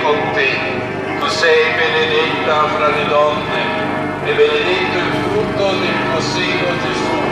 con te. Tu sei benedetta fra le donne e benedetto il frutto del tuo seno, Gesù.